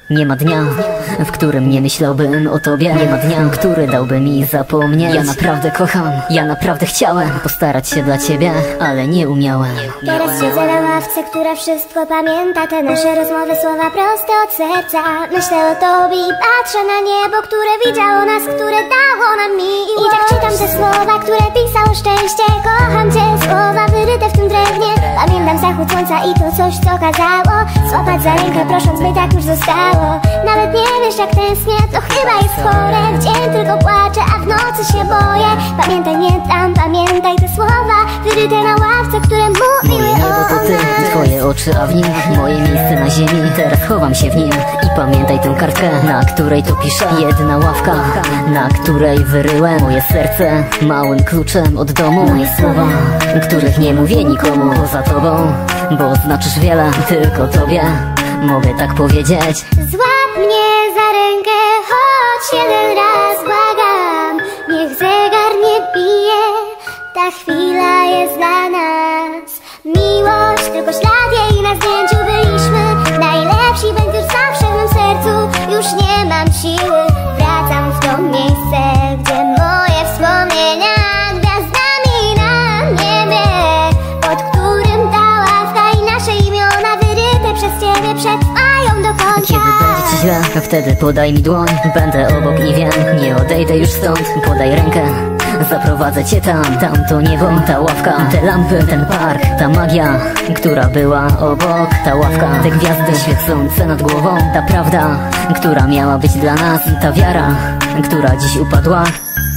Nie ma dnia, w którym nie myślałbym o tobie. Nie ma dnia, który dałby mi zapomnieć. Ja naprawdę kocham, ja naprawdę chciałem postarać się dla ciebie, ale nie umiałem. Teraz siedzę na ławce, która wszystko pamięta. Te nasze rozmowy, słowa proste od serca. Myślę o tobie i patrzę na niebo, które widziało nas, które dało nam miłość. I tak czytam te słowa, które pisało szczęście. Kocham cię, słowa wyryte w tym drewnie. Pamiętam zachód słońca i to coś, co kazało złapać za rękę, prosząc, by tak już zostało. Nawet nie wiesz, jak tęsknię, to chyba jest chore. W dzień tylko płaczę, a w nocy się boję. Pamiętaj mnie tam, pamiętaj te słowa wyryte na ławce, które mówiły moje niebo to ty, twoje oczy, a w nim moje miejsce na ziemi. Teraz chowam się w nim i pamiętaj tę kartkę, na której to piszę. Jedna ławka, na której wyryłem moje serce małym kluczem od domu. Moje słowa, których nie mówię nikomu poza tobą, bo znaczysz wiele tylko tobie. Mogę tak powiedzieć. Złap mnie za rękę, choć jeden raz, błagam. Niech zegar nie bije, ta chwila jest dla nas. Miłość, tylko ślad jej na zdjęciu. Byliśmy najlepsi, węgiel zawsze w mym sercu. Już nie mam siły, wracam w to miejsce, gdzie moje wspomnienia gwiazdami na niebie, pod którym ta ławka i nasze imiona wyryte przez ciebie przetrwają do końca. Kiedy będzie ci źle, wtedy podaj mi dłoń. Będę obok i wiem, nie odejdę już stąd. Podaj rękę, zaprowadzę cię tam. Tam to niebo, ta ławka, te lampy, ten park, ta magia, która była obok. Ta ławka, te gwiazdy świecące nad głową. Ta prawda, która miała być dla nas. Ta wiara, która dziś upadła.